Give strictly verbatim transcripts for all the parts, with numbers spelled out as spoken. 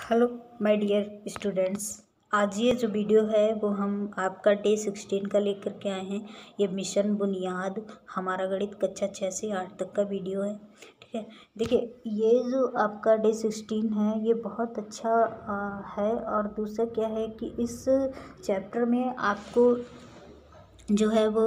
Hello my dear students, आज ये जो वीडियो है वो हम आपका डे सिक्सटीन का लेकर के आए हैं। ये मिशन बुनियाद हमारा गणित कक्षा छः से आठ तक का वीडियो है। ठीक है, देखिए ये जो आपका डे सिक्सटीन है ये बहुत अच्छा आ, है। और दूसरा क्या है कि इस चैप्टर में आपको जो है वो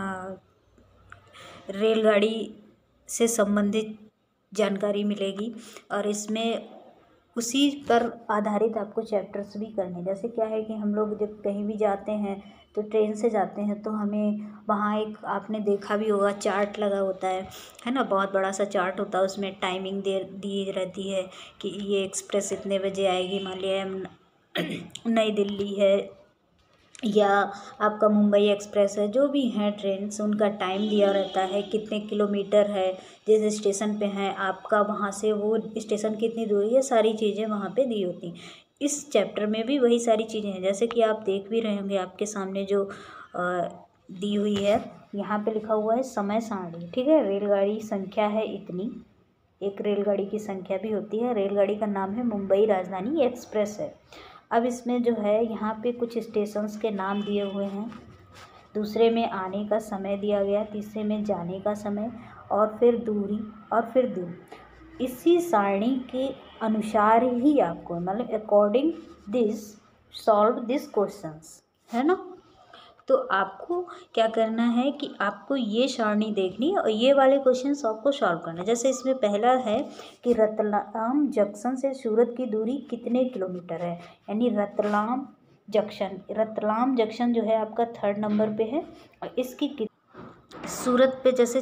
रेलगाड़ी से संबंधित जानकारी मिलेगी और इसमें उसी पर आधारित आपको चैप्टर्स भी करने। जैसे क्या है कि हम लोग जब कहीं भी जाते हैं तो ट्रेन से जाते हैं तो हमें वहाँ एक आपने देखा भी होगा चार्ट लगा होता है है ना, बहुत बड़ा सा चार्ट होता है। उसमें टाइमिंग दे दी रहती है कि ये एक्सप्रेस इतने बजे आएगी। मान लिया नई दिल्ली है या आपका मुंबई एक्सप्रेस है, जो भी हैं ट्रेन्स, उनका टाइम दिया रहता है, कितने किलोमीटर है, जिस स्टेशन पे हैं आपका वहाँ से वो स्टेशन कितनी दूरी है, सारी चीज़ें वहाँ पे दी होती हैं। इस चैप्टर में भी वही सारी चीज़ें हैं, जैसे कि आप देख भी रहे होंगे आपके सामने जो आ, दी हुई है। यहाँ पे लिखा हुआ है समय सारणी। ठीक है, रेलगाड़ी संख्या है इतनी, एक रेलगाड़ी की संख्या भी होती है। रेलगाड़ी का नाम है मुंबई राजधानी एक्सप्रेस है। अब इसमें जो है यहाँ पे कुछ स्टेशंस के नाम दिए हुए हैं। दूसरे में आने का समय दिया गया, तीसरे में जाने का समय, और फिर दूरी, और फिर दिन। इसी सारणी के अनुसार ही आपको, मतलब according this solve this questions, है ना। तो आपको क्या करना है कि आपको ये सारणी देखनी है और ये वाले क्वेश्चंस आपको सॉल्व करना है। जैसे इसमें पहला है कि रतलाम जंक्शन से सूरत की दूरी कितने किलोमीटर है, यानी रतलाम जंक्शन रतलाम जंक्शन जो है आपका थर्ड नंबर पे है और इसकी सूरत पे जैसे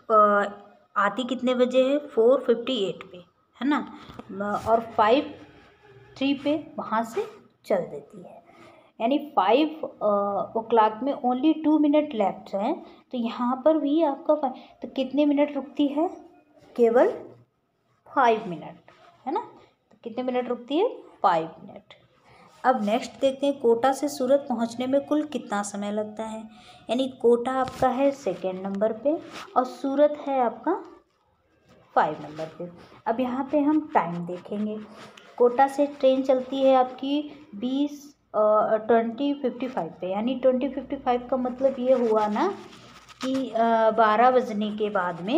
आती कितने बजे है, फोर फिफ्टी एट पे, है ना, और फाइव थ्री पे वहाँ से चल देती है। यानी फाइव ओ क्लाक में ओनली टू मिनट लेफ्ट हैं, तो यहाँ पर भी आपका तो कितने मिनट रुकती है, केवल फाइव मिनट, है ना। तो कितने मिनट रुकती है, फाइव मिनट। अब नेक्स्ट देखते हैं, कोटा से सूरत पहुँचने में कुल कितना समय लगता है। यानी कोटा आपका है सेकेंड नंबर पे और सूरत है आपका फाइव नंबर पे। अब यहाँ पे हम टाइम देखेंगे। कोटा से ट्रेन चलती है आपकी बीस ट्वेंटी फिफ्टी फाइव पे, यानी ट्वेंटी फिफ्टी फाइव का मतलब ये हुआ ना कि बारह बजने के बाद में,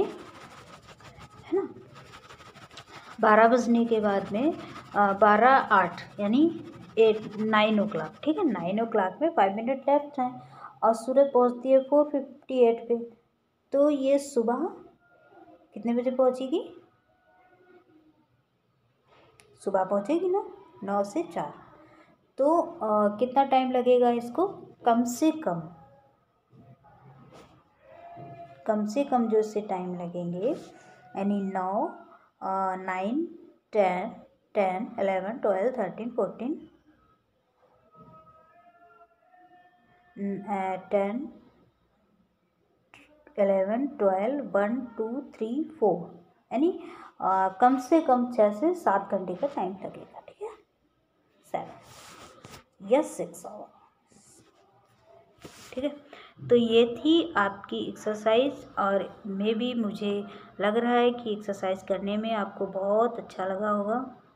है ना, बारह बजने के बाद में बारह आठ यानी एट नाइन ओ क्लाक। ठीक है, नाइन ओ क्लाक में फाइव मिनट लेफ्ट हैं और सूरत पहुंचती है फोर फिफ्टी एट पे। तो ये सुबह कितने बजे पहुंचेगी, सुबह पहुंचेगी ना, नौ से चार। तो आ, कितना टाइम लगेगा इसको, कम से कम कम से कम जो इससे टाइम लगेंगे, यानी नौ, nine, ten ten eleven twelve thirteen fourteen ten eleven twelve one two three four, यानी कम से कम छः से सात घंटे का टाइम लगेगा। ठीक है, सेवन या सिक्स आवर। ठीक है, तो ये थी आपकी एक्सरसाइज और मे भी मुझे लग रहा है कि एक्सरसाइज करने में आपको बहुत अच्छा लगा होगा।